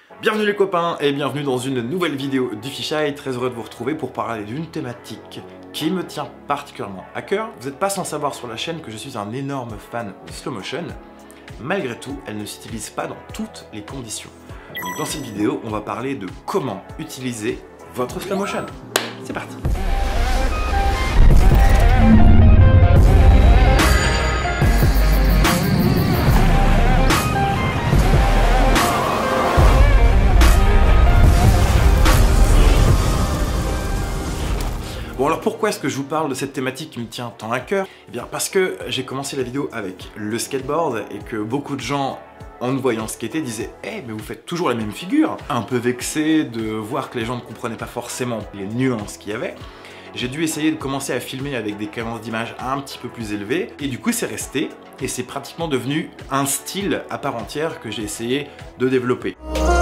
Bienvenue les copains et bienvenue dans une nouvelle vidéo du Fisheye. Très heureux de vous retrouver pour parler d'une thématique qui me tient particulièrement à cœur. Vous n'êtes pas sans savoir sur la chaîne que je suis un énorme fan de slow motion. Malgré tout, elle ne s'utilise pas dans toutes les conditions. Donc dans cette vidéo, on va parler de comment utiliser votre slow motion. C'est parti. Bon alors pourquoi est-ce que je vous parle de cette thématique qui me tient tant à cœur? Eh bien parce que j'ai commencé la vidéo avec le skateboard et que beaucoup de gens en me voyant skater disaient « Eh mais vous faites toujours la même figure !» Un peu vexé de voir que les gens ne comprenaient pas forcément les nuances qu'il y avait. J'ai dû essayer de commencer à filmer avec des cadences d'image un petit peu plus élevées et du coup c'est resté et c'est pratiquement devenu un style à part entière que j'ai essayé de développer.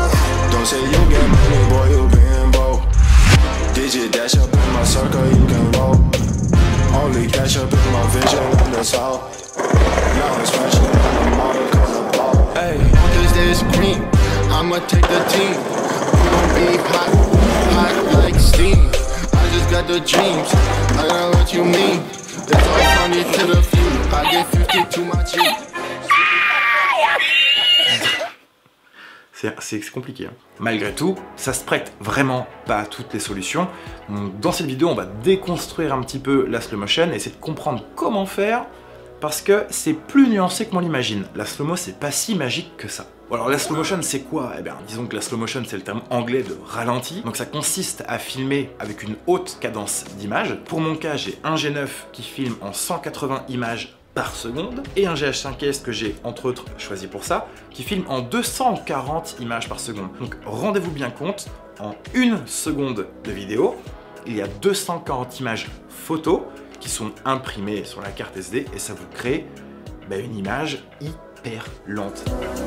Digit dash up in my circle, you can roll. Only dash up in my vision, and that's all. Now it's fashion, and I'm out of ball. Hey, cause there's green, I'ma take the team. We gon' be hot, hot like steam. I just got the dreams, I know what you mean. It's all funny to the few, I get 50 to my cheek. C'est compliqué. Hein. Malgré tout, ça se prête vraiment pas à toutes les solutions. Donc, dans cette vidéo, on va déconstruire un petit peu la slow motion et essayer de comprendre comment faire parce que c'est plus nuancé que l'on l'imagine. La slow-mo, c'est pas si magique que ça. Bon, alors la slow motion, c'est quoi? Eh bien, disons que la slow motion, c'est le terme anglais de ralenti. Donc ça consiste à filmer avec une haute cadence d'image. Pour mon cas, j'ai un G9 qui filme en 180 images par seconde et un GH5S que j'ai entre autres choisi pour ça qui filme en 240 images par seconde. Donc rendez-vous bien compte, en une seconde de vidéo, il y a 240 images photos qui sont imprimées sur la carte SD et ça vous crée une image hyper lente.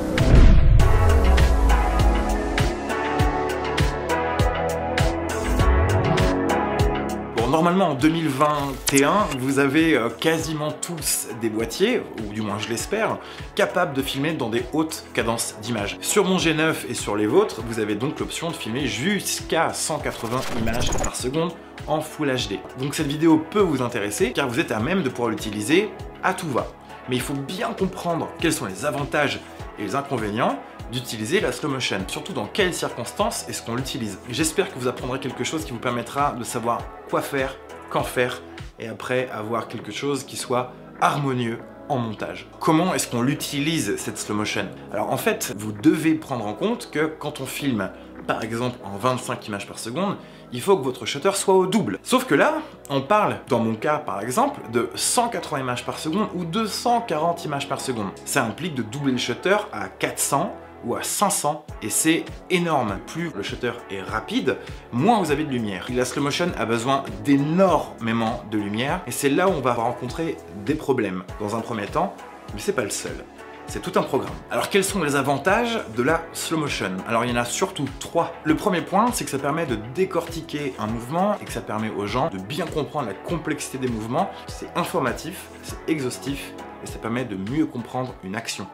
Normalement en 2021, vous avez quasiment tous des boîtiers, ou du moins je l'espère, capables de filmer dans des hautes cadences d'image. Sur mon G9 et sur les vôtres, vous avez donc l'option de filmer jusqu'à 180 images par seconde en Full HD. Donc cette vidéo peut vous intéresser car vous êtes à même de pouvoir l'utiliser à tout va. Mais il faut bien comprendre quels sont les avantages et les inconvénients d'utiliser la slow motion, surtout dans quelles circonstances est-ce qu'on l'utilise. J'espère que vous apprendrez quelque chose qui vous permettra de savoir quoi faire, quand faire, et après avoir quelque chose qui soit harmonieux en montage. Comment est-ce qu'on l'utilise cette slow motion? Alors en fait, vous devez prendre en compte que quand on filme par exemple en 25 images par seconde, il faut que votre shutter soit au double. Sauf que là, on parle, dans mon cas par exemple, de 180 images par seconde ou 240 images par seconde. Ça implique de doubler le shutter à 400 ou à 500 et c'est énorme. Plus le shutter est rapide, moins vous avez de lumière. La slow motion a besoin d'énormément de lumière et c'est là où on va rencontrer des problèmes. Dans un premier temps, mais c'est pas le seul. C'est tout un programme. Alors quels sont les avantages de la slow motion? Alors il y en a surtout trois. Le premier point, c'est que ça permet de décortiquer un mouvement et que ça permet aux gens de bien comprendre la complexité des mouvements. C'est informatif, c'est exhaustif et ça permet de mieux comprendre une action.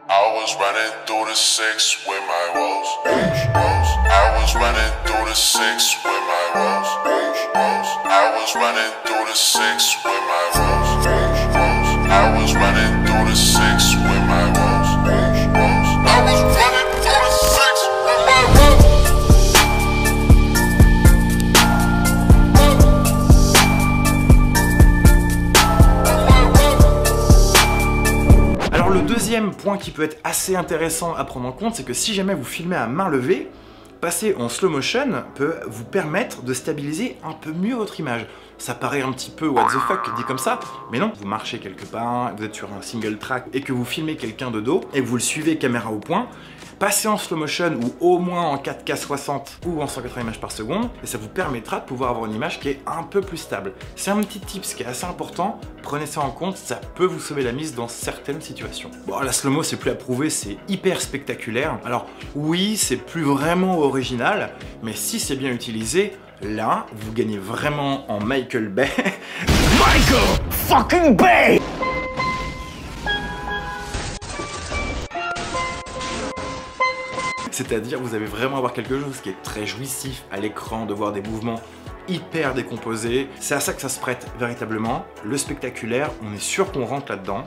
Deuxième point qui peut être assez intéressant à prendre en compte, c'est que si jamais vous filmez à main levée, passer en slow motion peut vous permettre de stabiliser un peu mieux votre image. Ça paraît un petit peu what the fuck dit comme ça, mais non, vous marchez quelque part, vous êtes sur un single track et que vous filmez quelqu'un de dos et que vous le suivez caméra au point, passez en slow motion ou au moins en 4K 60 ou en 180 images par seconde et ça vous permettra de pouvoir avoir une image qui est un peu plus stable. C'est un petit tips qui est assez important, prenez ça en compte, ça peut vous sauver la mise dans certaines situations. Bon, la slow-mo c'est plus à prouver, c'est hyper spectaculaire. Alors oui, c'est plus vraiment original, mais si c'est bien utilisé, là, vous gagnez vraiment en Michael Bay. Michael fucking Bay! C'est-à-dire vous allez vraiment avoir quelque chose qui est très jouissif à l'écran, de voir des mouvements hyper décomposés. C'est à ça que ça se prête véritablement. Le spectaculaire, on est sûr qu'on rentre là-dedans.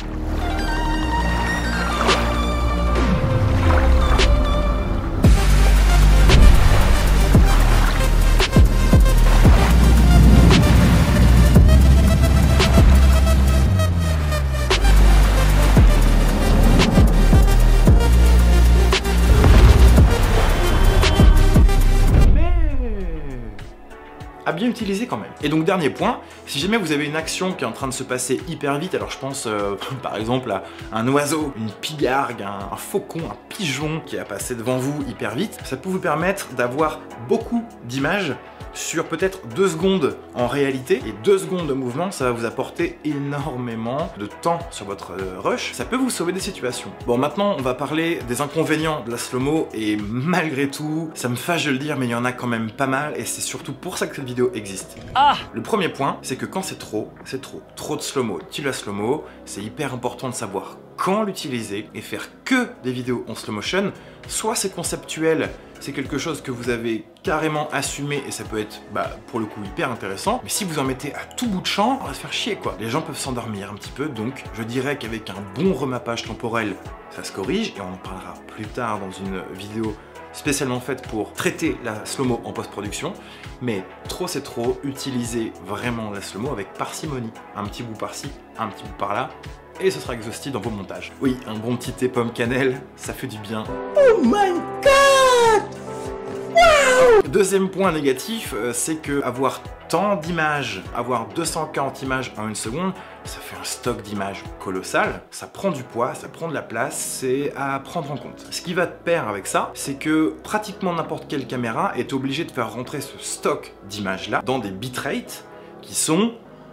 À bien utiliser quand même. Et donc dernier point, si jamais vous avez une action qui est en train de se passer hyper vite, alors je pense par exemple à un oiseau, une pigargue, un faucon, un pigeon qui a passé devant vous hyper vite, ça peut vous permettre d'avoir beaucoup d'images sur peut-être 2 secondes en réalité, et 2 secondes de mouvement, ça va vous apporter énormément de temps sur votre rush, ça peut vous sauver des situations. Bon, maintenant on va parler des inconvénients de la slow-mo, et malgré tout, ça me fâche de le dire, mais il y en a quand même pas mal, et c'est surtout pour ça que cette vidéo existe. Le premier point, c'est que quand c'est trop, c'est trop. Trop de slow-mo, la slow-mo, c'est hyper important de savoir quand l'utiliser et faire que des vidéos en slow motion. Soit c'est conceptuel, c'est quelque chose que vous avez carrément assumé et ça peut être pour le coup hyper intéressant, mais si vous en mettez à tout bout de champ, on va se faire chier quoi. Les gens peuvent s'endormir un petit peu, donc je dirais qu'avec un bon remappage temporel, ça se corrige, et on en parlera plus tard dans une vidéo spécialement faite pour traiter la slow-mo en post-production. Mais trop c'est trop, utilisez vraiment la slow-mo avec parcimonie. Un petit bout par-ci, un petit bout par-là, et ce sera exhaustif dans vos montages. Oui, un bon petit thé pomme cannelle, ça fait du bien. Oh my god! Wow! Deuxième point négatif, c'est que avoir tant d'images, avoir 240 images en 1 seconde, ça fait un stock d'images colossal, ça prend du poids, ça prend de la place, c'est à prendre en compte. Ce qui va de pair avec ça, c'est que pratiquement n'importe quelle caméra est obligée de faire rentrer ce stock d'images là dans des bitrates qui sont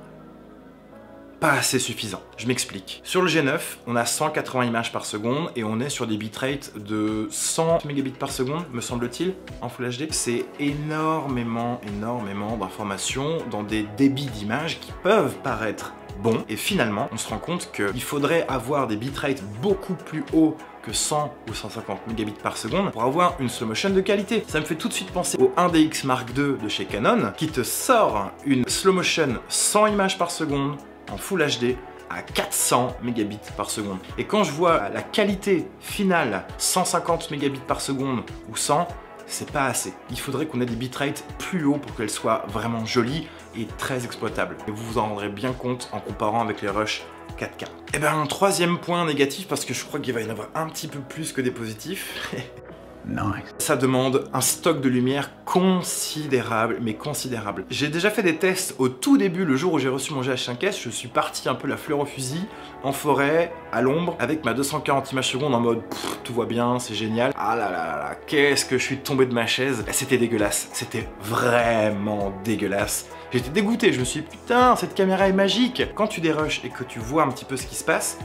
pas assez suffisant. Je m'explique. Sur le G9, on a 180 images par seconde et on est sur des bitrates de 100 mégabits par seconde, me semble-t-il, en Full HD. C'est énormément d'informations dans des débits d'images qui peuvent paraître bons. Et finalement, on se rend compte qu'il faudrait avoir des bitrates beaucoup plus hauts que 100 ou 150 mégabits par seconde pour avoir une slow motion de qualité. Ça me fait tout de suite penser au 1DX Mark II de chez Canon qui te sort une slow motion 100 images par seconde en Full HD à 400 mégabits par seconde. Et quand je vois la qualité finale 150 mégabits par seconde ou 100, c'est pas assez. Il faudrait qu'on ait des bitrates plus hauts pour qu'elles soient vraiment jolies et très exploitables. Et vous vous en rendrez bien compte en comparant avec les rushs 4K. Et ben un troisième point négatif, parce que je crois qu'il va y en avoir un petit peu plus que des positifs. Nice. Ça demande un stock de lumière considérable, mais considérable. J'ai déjà fait des tests au tout début, le jour où j'ai reçu mon GH5S, je suis parti un peu la fleur au fusil, en forêt, à l'ombre, avec ma 240 images secondes en mode tout va bien, c'est génial. Ah là là là, qu'est-ce que je suis tombé de ma chaise. C'était dégueulasse, c'était vraiment dégueulasse. J'étais dégoûté, je me suis dit putain, cette caméra est magique. Quand tu dérushes et que tu vois un petit peu ce qui se passe,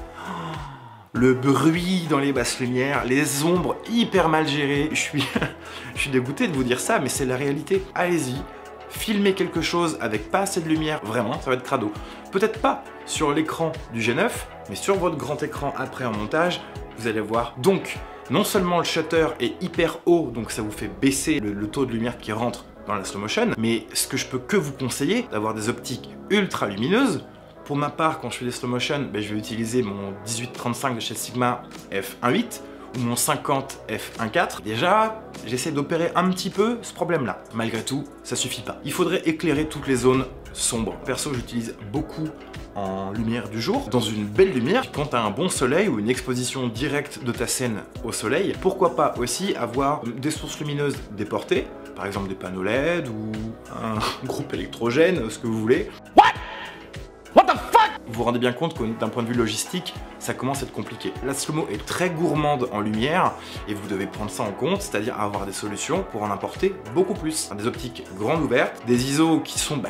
le bruit dans les basses lumières, les ombres hyper mal gérées. Je suis dégoûté de vous dire ça, mais c'est la réalité. Allez-y, filmez quelque chose avec pas assez de lumière, vraiment, ça va être crado. Peut-être pas sur l'écran du G9, mais sur votre grand écran après en montage, vous allez voir. Donc, non seulement le shutter est hyper haut, donc ça vous fait baisser le taux de lumière qui rentre dans la slow motion, mais ce que je peux que vous conseiller, d'avoir des optiques ultra lumineuses. Pour ma part, quand je fais des slow motion, je vais utiliser mon 18-35 de chez Sigma f1.8 ou mon 50 f1.4. Déjà, j'essaie d'opérer un petit peu ce problème-là. Malgré tout, ça suffit pas. Il faudrait éclairer toutes les zones sombres. Perso, j'utilise beaucoup en lumière du jour, dans une belle lumière. Quand tu as un bon soleil ou une exposition directe de ta scène au soleil, pourquoi pas aussi avoir des sources lumineuses déportées, par exemple des panneaux LED ou un groupe électrogène, ce que vous voulez. What the fuck? Vous vous rendez bien compte que d'un point de vue logistique, ça commence à être compliqué. La slow-mo est très gourmande en lumière et vous devez prendre ça en compte, c'est-à-dire avoir des solutions pour en apporter beaucoup plus. Des optiques grandes ouvertes, des ISO qui sont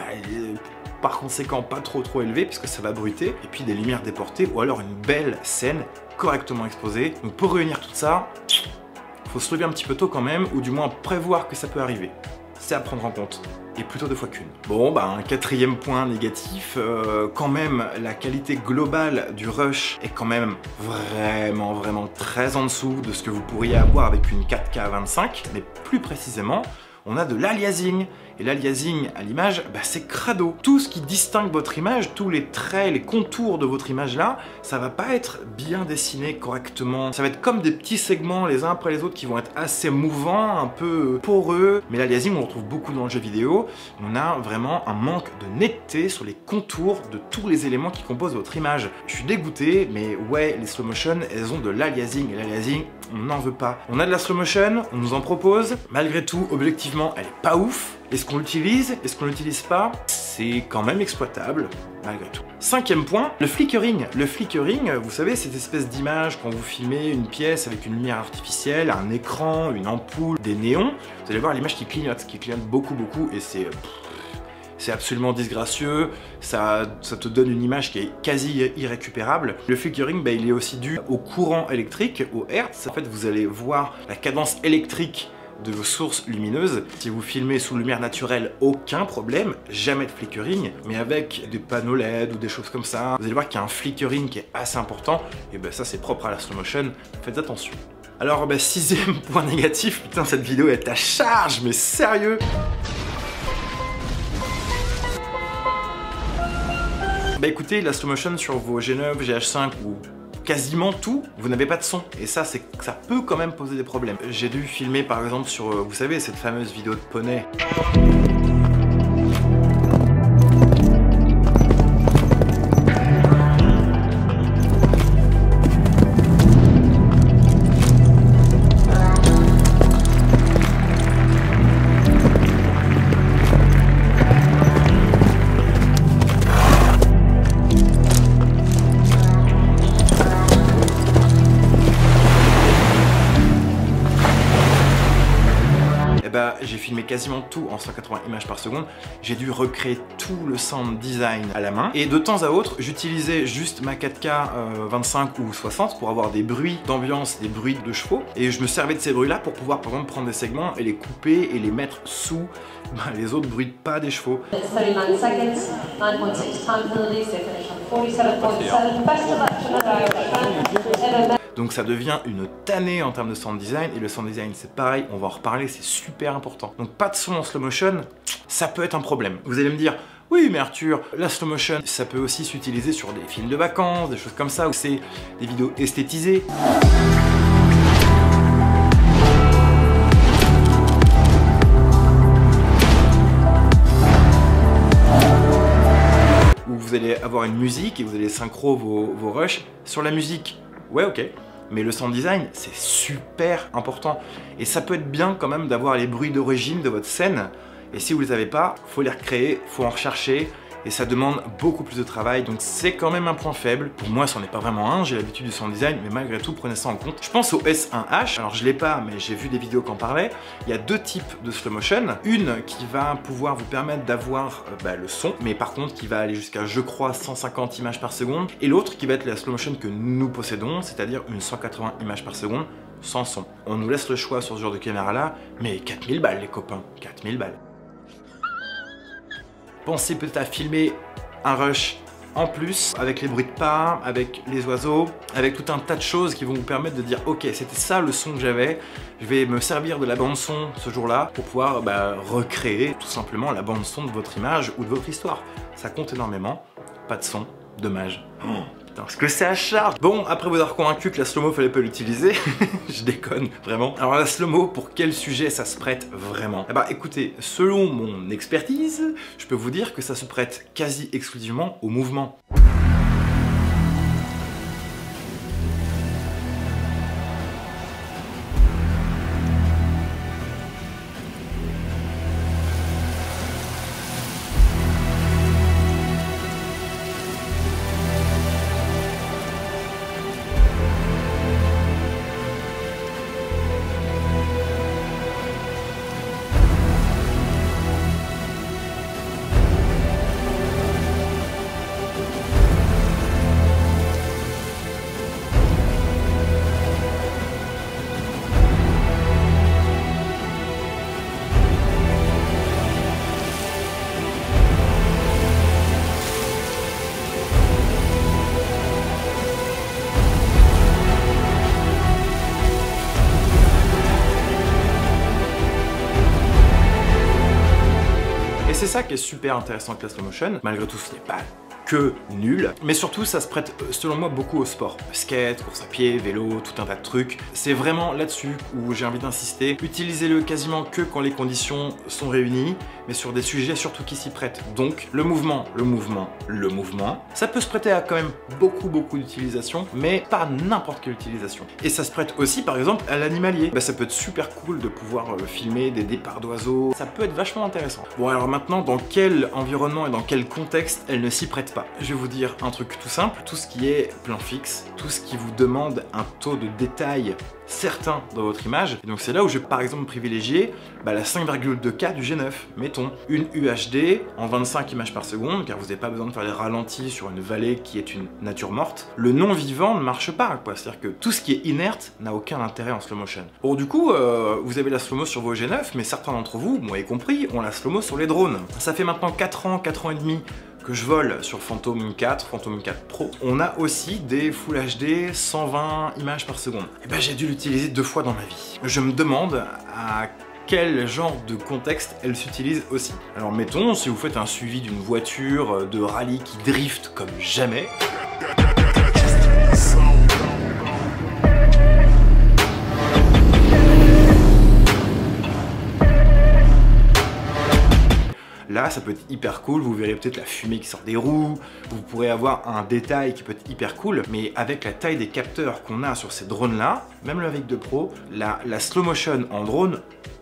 par conséquent pas trop élevés puisque ça va bruiter, et puis des lumières déportées ou alors une belle scène correctement exposée. Donc pour réunir tout ça, faut se lever un petit peu tôt quand même, ou du moins prévoir que ça peut arriver. C'est à prendre en compte. et plutôt 2 fois qu'une. Bon, bah un quatrième point négatif, quand même la qualité globale du rush est quand même vraiment très en dessous de ce que vous pourriez avoir avec une 4K 25, mais plus précisément, on a de l'aliasing. Et l'aliasing à l'image, bah, c'est crado. Tout ce qui distingue votre image, tous les traits, les contours de votre image là, ça va pas être bien dessiné correctement. Ça va être comme des petits segments les uns après les autres qui vont être assez mouvants, un peu poreux. Mais l'aliasing, on le retrouve beaucoup dans le jeu vidéo. On a vraiment un manque de netteté sur les contours de tous les éléments qui composent votre image. Je suis dégoûté, mais ouais, les slow motion, elles ont de l'aliasing. Et l'aliasing, on n'en veut pas. On a de la slow motion, on nous en propose. Malgré tout, objectivement, elle est pas ouf. Est-ce qu'on l'utilise? Est-ce qu'on l'utilise pas? C'est quand même exploitable, malgré tout. Cinquième point, le flickering. Le flickering, vous savez, cette espèce d'image quand vous filmez une pièce avec une lumière artificielle, un écran, une ampoule, des néons, vous allez voir l'image qui clignote beaucoup, et c'est absolument disgracieux, ça te donne une image qui est quasi irrécupérable. Le flickering, bah, il est aussi dû au courant électrique, au hertz. En fait, vous allez voir la cadence électrique de vos sources lumineuses. Si vous filmez sous lumière naturelle, aucun problème, jamais de flickering, mais avec des panneaux LED ou des choses comme ça, vous allez voir qu'il y a un flickering qui est assez important, et ben ça c'est propre à la slow motion, faites attention. Alors bah, sixième point négatif, putain cette vidéo est à charge, mais sérieux. Bah écoutez, la slow motion sur vos G9, GH5 ou quasiment tout, vous n'avez pas de son. Et ça peut quand même poser des problèmes. J'ai dû filmer par exemple sur, vous savez, cette fameuse vidéo de poney. J'ai filmé quasiment tout en 180 images par seconde, j'ai dû recréer tout le sound design à la main, et de temps à autre j'utilisais juste ma 4K 25 ou 60 pour avoir des bruits d'ambiance, des bruits de chevaux, et je me servais de ces bruits là pour pouvoir par exemple prendre des segments et les couper et les mettre sous les autres bruits de pas des chevaux. Donc ça devient une tannée en termes de sound design, et le sound design c'est pareil, on va en reparler, c'est super important. Donc pas de son en slow motion, ça peut être un problème. Vous allez me dire, oui mais Arthur, la slow motion ça peut aussi s'utiliser sur des films de vacances, des choses comme ça, où c'est des vidéos esthétisées. Où vous allez avoir une musique et vous allez synchro vos rushs. Sur la musique, ouais ok. Mais le sound design, c'est super important. Et ça peut être bien quand même d'avoir les bruits d'origine de votre scène. Et si vous les avez pas, faut les recréer, faut en rechercher. Et ça demande beaucoup plus de travail, donc c'est quand même un point faible. Pour moi, c'en est pas vraiment un, j'ai l'habitude du sound design, mais malgré tout, prenez ça en compte. Je pense au S1H, alors je l'ai pas, mais j'ai vu des vidéos qui en parlaient. Il y a deux types de slow motion. Une qui va pouvoir vous permettre d'avoir le son, mais par contre qui va aller jusqu'à, je crois, 150 images par seconde. Et l'autre qui va être la slow motion que nous possédons, c'est-à-dire une 180 images par seconde sans son. On nous laisse le choix sur ce genre de caméra-là, mais 4000 balles les copains, 4000 balles. Pensez peut-être à filmer un rush en plus, avec les bruits de pas, avec les oiseaux, avec tout un tas de choses qui vont vous permettre de dire ok, c'était ça le son que j'avais, je vais me servir de la bande son ce jour-là pour pouvoir recréer tout simplement la bande son de votre image ou de votre histoire. Ça compte énormément, pas de son, dommage. Oh. Parce que c'est à charge. Bon, après vous avoir convaincu que la slow-mo fallait pas l'utiliser, je déconne, vraiment. Alors la slow-mo, pour quel sujet ça se prête vraiment? Eh bah écoutez, selon mon expertise, je peux vous dire que ça se prête quasi exclusivement au mouvement. ça qui est super intéressant avec la slow motion. Malgré tout, ce n'est pas que nul, mais surtout ça se prête selon moi beaucoup au sport. Skate, course à pied, vélo, tout un tas de trucs. C'est vraiment là-dessus où j'ai envie d'insister. Utilisez-le quasiment que quand les conditions sont réunies, mais sur des sujets surtout qui s'y prêtent. Donc le mouvement, ça peut se prêter à quand même beaucoup d'utilisation, mais pas n'importe quelle utilisation. Et ça se prête aussi par exemple à l'animalier. Ça peut être super cool de pouvoir filmer des départs d'oiseaux, ça peut être vachement intéressant. Bon alors maintenant, dans quel environnement et dans quel contexte elle ne s'y prête pas? Je vais vous dire un truc tout simple, tout ce qui est plan fixe, tout ce qui vous demande un taux de détail certain dans votre image. Et donc c'est là où je vais par exemple privilégier la 5,2K du G9. Mettons une UHD en 25 images par seconde, car vous n'avez pas besoin de faire des ralentis sur une vallée qui est une nature morte. Le non-vivant ne marche pas, quoi. C'est-à-dire que tout ce qui est inerte n'a aucun intérêt en slow motion. Bon, du coup, vous avez la slow-mo sur vos G9, mais certains d'entre vous, moi y compris, ont la slow-mo sur les drones. Ça fait maintenant 4 ans et demi que je vole sur Phantom 4, Phantom 4 Pro. On a aussi des Full HD 120 images par seconde. Et j'ai dû l'utiliser 2 fois dans ma vie. Je me demande à quel genre de contexte elle s'utilise aussi. Alors mettons, si vous faites un suivi d'une voiture de rallye qui drift comme jamais, là, ça peut être hyper cool, vous verrez peut-être la fumée qui sort des roues, vous pourrez avoir un détail qui peut être hyper cool, mais avec la taille des capteurs qu'on a sur ces drones-là, même le Mavic 2 Pro, la slow motion en drone,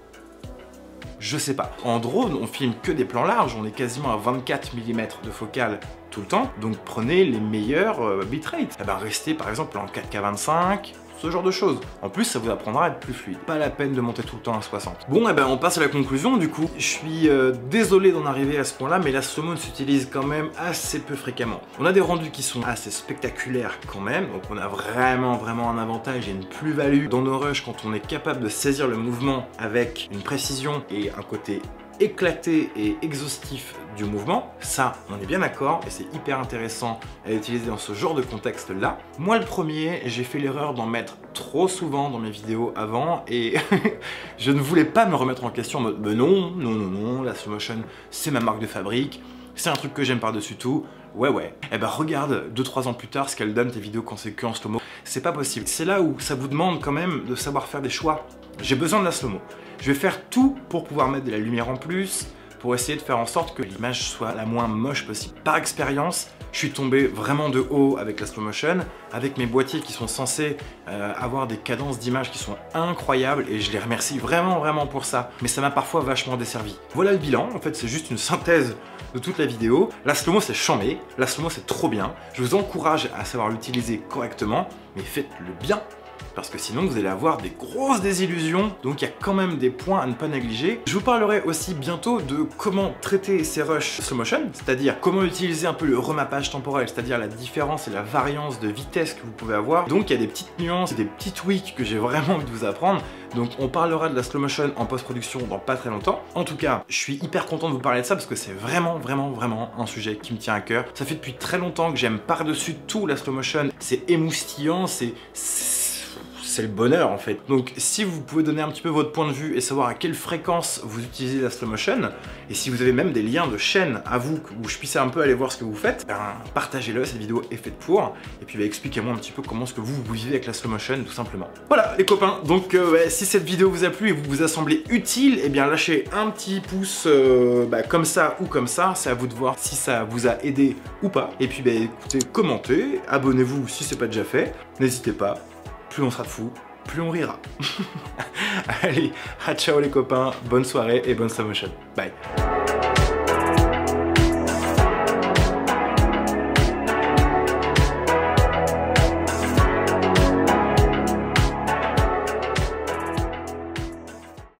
je sais pas. En drone, on filme que des plans larges, on est quasiment à 24 mm de focale tout le temps, donc prenez les meilleurs bitrates. Restez par exemple en 4K25, ce genre de choses. En plus, ça vous apprendra à être plus fluide. Pas la peine de monter tout le temps à 60. Bon, on passe à la conclusion du coup. Je suis désolé d'en arriver à ce point-là, mais la slow-mo s'utilise quand même assez peu fréquemment. On a des rendus qui sont assez spectaculaires quand même, donc on a vraiment un avantage et une plus-value dans nos rushs quand on est capable de saisir le mouvement avec une précision et un côté éclaté et exhaustif du mouvement. Ça, on est bien d'accord, et c'est hyper intéressant à utiliser dans ce genre de contexte-là. Moi, le premier, j'ai fait l'erreur d'en mettre trop souvent dans mes vidéos avant, et je ne voulais pas me remettre en question en mode non, la slow motion, c'est ma marque de fabrique, c'est un truc que j'aime par-dessus tout. Ouais. Regarde 2-3 ans plus tard ce qu'elle donne tes vidéos quand c'est que en slow-mo. C'est pas possible. C'est là où ça vous demande quand même de savoir faire des choix. J'ai besoin de la slow-mo. Je vais faire tout pour pouvoir mettre de la lumière en plus, pour essayer de faire en sorte que l'image soit la moins moche possible. Par expérience, je suis tombé vraiment de haut avec la slow motion, avec mes boîtiers qui sont censés avoir des cadences d'image qui sont incroyables, et je les remercie vraiment pour ça. Mais ça m'a parfois vachement desservi. Voilà le bilan, en fait c'est juste une synthèse de toute la vidéo. La slow-mo c'est chambé, la slow-mo c'est trop bien. Je vous encourage à savoir l'utiliser correctement, mais faites-le bien, parce que sinon vous allez avoir des grosses désillusions, donc il y a quand même des points à ne pas négliger. Je vous parlerai aussi bientôt de comment traiter ces rushs slow motion, c'est-à-dire comment utiliser un peu le remappage temporel, c'est-à-dire la différence et la variance de vitesse que vous pouvez avoir. Donc il y a des petites nuances et des petits tweaks que j'ai vraiment envie de vous apprendre. Donc on parlera de la slow motion en post-production dans pas très longtemps. En tout cas, je suis hyper content de vous parler de ça parce que c'est vraiment un sujet qui me tient à cœur. Ça fait depuis très longtemps que j'aime par-dessus tout la slow motion. C'est émoustillant, c'est le bonheur en fait. Donc si vous pouvez donner un petit peu votre point de vue et savoir à quelle fréquence vous utilisez la slow motion, et si vous avez même des liens de chaîne à vous où je puisse un peu aller voir ce que vous faites, partagez-le, cette vidéo est faite pour, et puis expliquez-moi un petit peu comment est-ce que vous vivez avec la slow motion tout simplement. Voilà les copains, donc si cette vidéo vous a plu et vous a semblé utile, et bien lâchez un petit pouce comme ça ou comme ça, c'est à vous de voir si ça vous a aidé ou pas. Et puis écoutez, commentez, abonnez-vous si c'est pas déjà fait, n'hésitez pas. Plus on sera de fous, plus on rira. Allez, ciao les copains, bonne soirée et bonne slow motion. Bye.